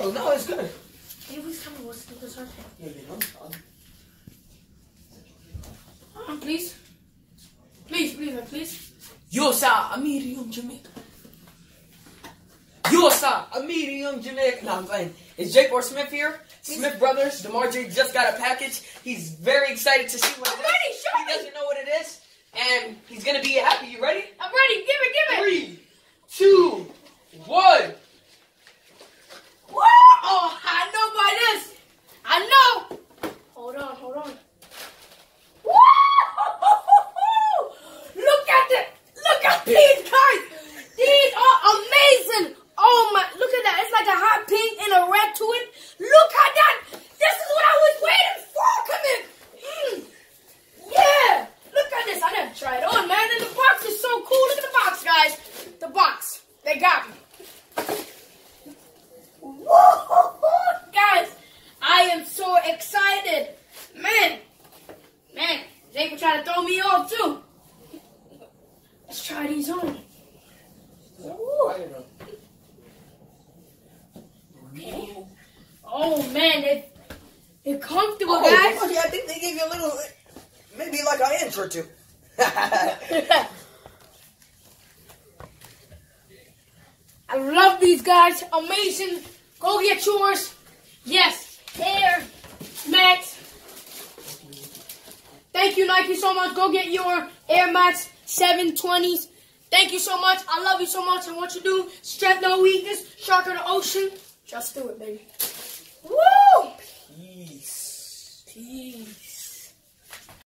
No, it's good. Can you please tell me what's the dessert? Yeah, you know. Please. Please. Yo, sir, a medium Jamaican. Yo, sir, a medium Jamaican. No, I'm playing. Is Jake or Smith here? Smith Brothers. DeMar J just got a package. He's very excited to see what it is. Ready, show me. He doesn't know what it is, and he's gonna be happy. You ready? I'm ready. Give it. 3, 2, 1. Woo! Oh, I know by this. I know. Hold on. Woo! Look at these guys. These are amazing. Oh my! Look at that. It's like a hot pink and a red to it. Look at that. This is what I was waiting for. Come in. Yeah. Look at this. I never tried it on, man. And the box is so cool. Look at the box, guys. The box. They got me. Woo! Guys, I am so excited. Man, Jake will try to throw me off too. Let's try these on. Ooh. Okay. Oh man, they're comfortable, guys. Oh, yeah, I think they gave you a little, maybe like an inch or two. I love these guys. Amazing. Go get yours. Yes. Air Max. Thank you, Nike, so much. Go get your Air Max 720s. Thank you so much. I love you so much. And what you do, strength, no weakness, shark of the ocean. Just do it, baby. Woo! Peace. Peace.